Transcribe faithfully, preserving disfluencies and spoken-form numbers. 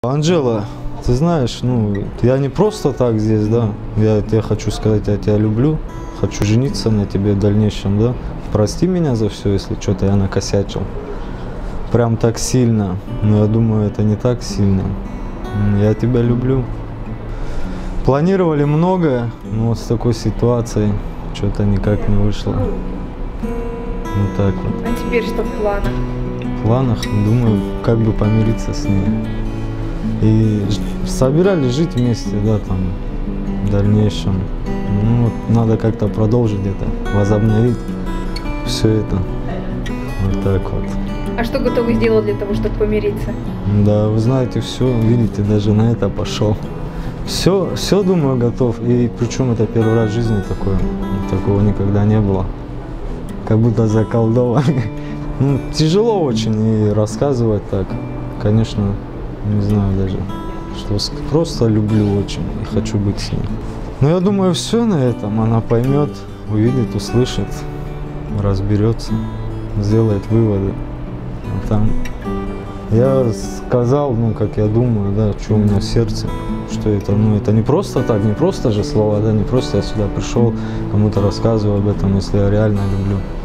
Анжела, ты знаешь, ну, я не просто так здесь, да, я тебе хочу сказать, я тебя люблю, хочу жениться на тебе в дальнейшем, да. Прости меня за все, если что-то я накосячил. Прям так сильно, но я думаю, это не так сильно. Я тебя люблю. Планировали многое, но вот с такой ситуацией что-то никак не вышло. Вот так вот. А теперь что в планах? В планах, думаю, как бы помириться с ней. И собирались жить вместе, да, там, в дальнейшем. Ну, вот, надо как-то продолжить это, возобновить все это. Вот так вот. А что готовы сделать для того, чтобы помириться? Да, вы знаете, все, видите, даже на это пошел. Все, все, думаю, готов. И причем это первый раз в жизни такое. Такого никогда не было. Как будто заколдован. Ну, тяжело очень и рассказывать так. Конечно, не знаю даже, что просто люблю очень и хочу быть с ней. Но я думаю, все на этом. Она поймет, увидит, услышит, разберется, сделает выводы. А там я сказал, ну, как я думаю, да, что у меня в сердце, что это, ну, это не просто так, не просто же слова, да, не просто я сюда пришел, кому-то рассказываю об этом, если я реально люблю.